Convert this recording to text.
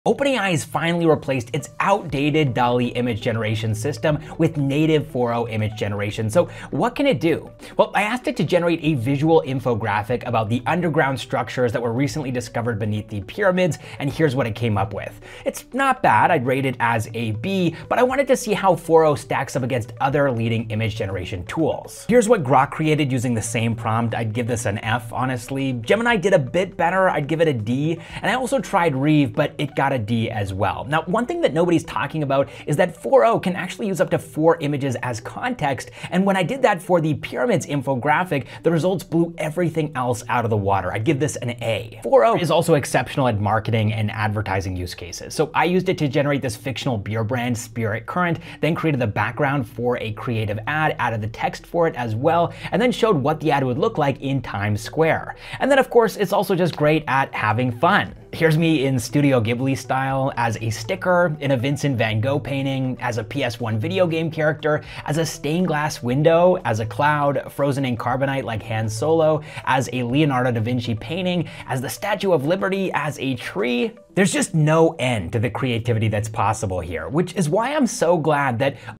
OpenAI has finally replaced its outdated DALL image generation system with native 4.0 image generation. So what can it do? Well, I asked it to generate a visual infographic about the underground structures that were recently discovered beneath the pyramids, and here's what it came up with. It's not bad, I'd rate it as a B, but I wanted to see how 4.0 stacks up against other leading image generation tools. Here's what Grok created using the same prompt. I'd give this an F, honestly. Gemini did a bit better, I'd give it a D, and I also tried Reve, but it got a D as well. Now, one thing that nobody's talking about is that 4.0 can actually use up to 4 images as context, and when I did that for the pyramids infographic, the results blew everything else out of the water. I'd give this an A. 4.0 is also exceptional at marketing and advertising use cases. So I used it to generate this fictional beer brand, Spirit Current, then created the background for a creative ad, added the text for it as well, and then showed what the ad would look like in Times Square. And then of course, it's also just great at having fun. Here's me in Studio Ghibli style, as a sticker, in a Vincent van Gogh painting, as a PS1 video game character, as a stained glass window, as a cloud, frozen in carbonite like Han Solo, as a Leonardo da Vinci painting, as the Statue of Liberty, as a tree. There's just no end to the creativity that's possible here, which is why I'm so glad that